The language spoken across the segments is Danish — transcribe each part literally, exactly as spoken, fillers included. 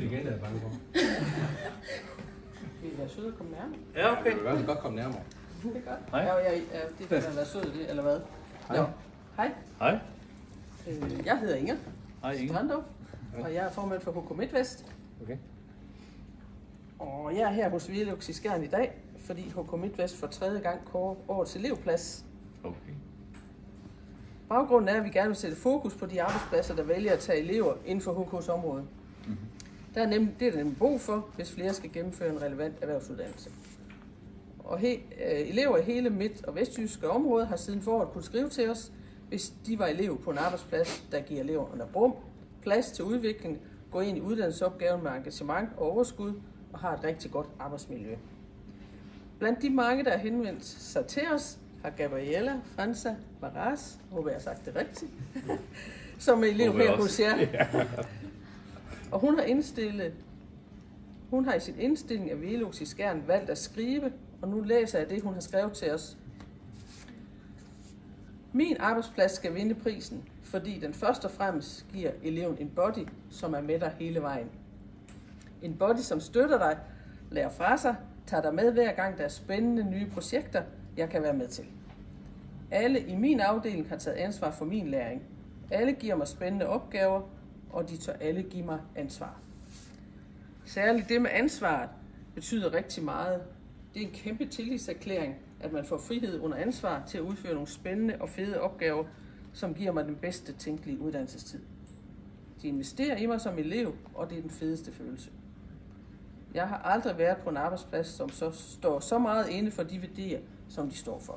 igen, der er bange for. Vil I være søde og komme nærmere? Ja, okay. Jeg vil i hvert fald godt komme nærmere. Det er godt. Hej. Ja, ja, ja, det kan da være sød, det, eller hvad? Hej. Nå. Hej. Hej. Øh, jeg hedder Inger Hej, Inge. Strandov, og jeg er formand for H K MidtVest. Okay. Og jeg er her hos Velux i Skjern i dag, fordi H K MidtVest for tredje gang kårer årets elevplads. Okay. Baggrunden er, at vi gerne vil sætte fokus på de arbejdspladser, der vælger at tage elever inden for H K's område. Mm-hmm. Der er nemlig, det er der nemlig brug for, hvis flere skal gennemføre en relevant erhvervsuddannelse. Og he, øh, elever i hele Midt- og Vestjyske område har siden foråret kunne skrive til os, hvis de var elev på en arbejdsplads, der giver eleverne rum, plads til udvikling, går ind i uddannelsesopgaven med engagement og overskud og har et rigtig godt arbejdsmiljø. Blandt de mange, der har henvendt sig til os, har Gabriella Franza Maras, håber jeg har sagt det rigtigt, som er elev her hos jer. Og hun har indstillet, hun har i sin indstilling af Velux i Skjern valgt at skrive, og nu læser jeg det, hun har skrevet til os. Min arbejdsplads skal vinde prisen, fordi den først og fremmest giver eleven en body, som er med dig hele vejen. En body, som støtter dig, lærer fra sig, tager dig med hver gang der er spændende nye projekter, jeg kan være med til. Alle i min afdeling har taget ansvar for min læring. Alle giver mig spændende opgaver, og de tør alle give mig ansvar. Særligt det med ansvaret betyder rigtig meget. Det er en kæmpe tillidserklæring, at man får frihed under ansvar til at udføre nogle spændende og fede opgaver, som giver mig den bedste tænkelige uddannelsestid. De investerer i mig som elev, og det er den fedeste følelse. Jeg har aldrig været på en arbejdsplads, som så står så meget inde for de værdier, som de står for.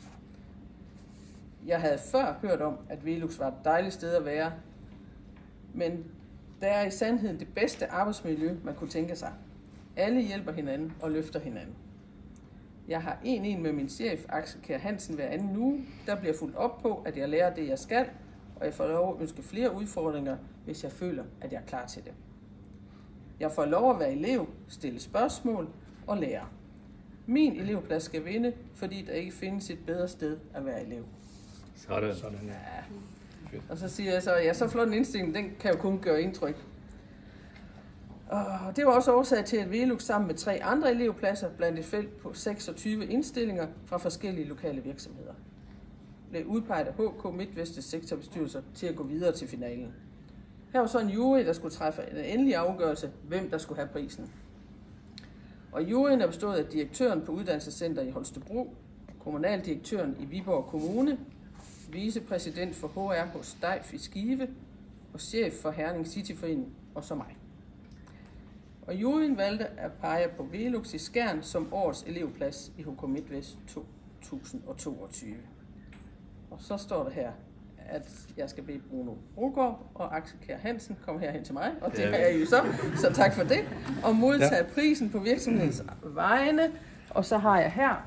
Jeg havde før hørt om, at Velux var et dejligt sted at være, men der er i sandheden det bedste arbejdsmiljø, man kunne tænke sig. Alle hjælper hinanden og løfter hinanden. Jeg har en en med min chef, Axel Kjær Hansen, hver anden uge. Der bliver fuldt op på, at jeg lærer det, jeg skal, og jeg får lov at ønske flere udfordringer, hvis jeg føler, at jeg er klar til det. Jeg får lov at være elev, stille spørgsmål og lære. Min elevplads skal vinde, fordi der ikke findes et bedre sted at være elev. Sådan. Sådan, ja. Ja. Og så siger jeg så, ja, så flot en indstilling, den kan jo kun gøre indtryk. Og det var også årsag til, at Velux sammen med tre andre elevpladser blandt et felt på seksogtyve indstillinger fra forskellige lokale virksomheder blev udpeget af H K MidtVestes sektorbestyrelser til at gå videre til finalen. Her var så en jury, der skulle træffe en endelig afgørelse, hvem der skulle have prisen. Og juryen er bestået af direktøren på Uddannelsescenter i Holstebro, kommunaldirektøren i Viborg Kommune, vicepræsident for H R hos Dejf i Skive og chef for Herning Cityforening og så mig. Og juryen valgte at pege på Velux i Skjern som årets elevplads i H K MidtVest to tusind toogtyve. Og så står der her, at jeg skal bede Bruno Brogaard og Axel Kjær Hansen komme herhen til mig, og det har jeg jo så, så tak for det, og modtage ja. prisen på virksomhedens vegne. Og så har jeg her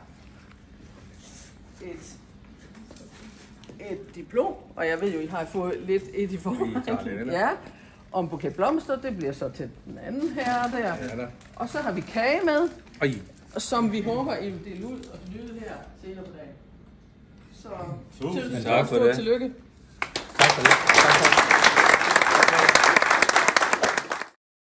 et, et diplom, og jeg ved jo, I har fået lidt et i forvejen. Ja, om buket blomster, det bliver så til den anden her og der. Ja, og så har vi kage med, Ej. som vi håber, I vil dele ud og nyde her senere på dagen. Så Super. til, Tak for stort det. tillykke. Tak for det. Tak for det.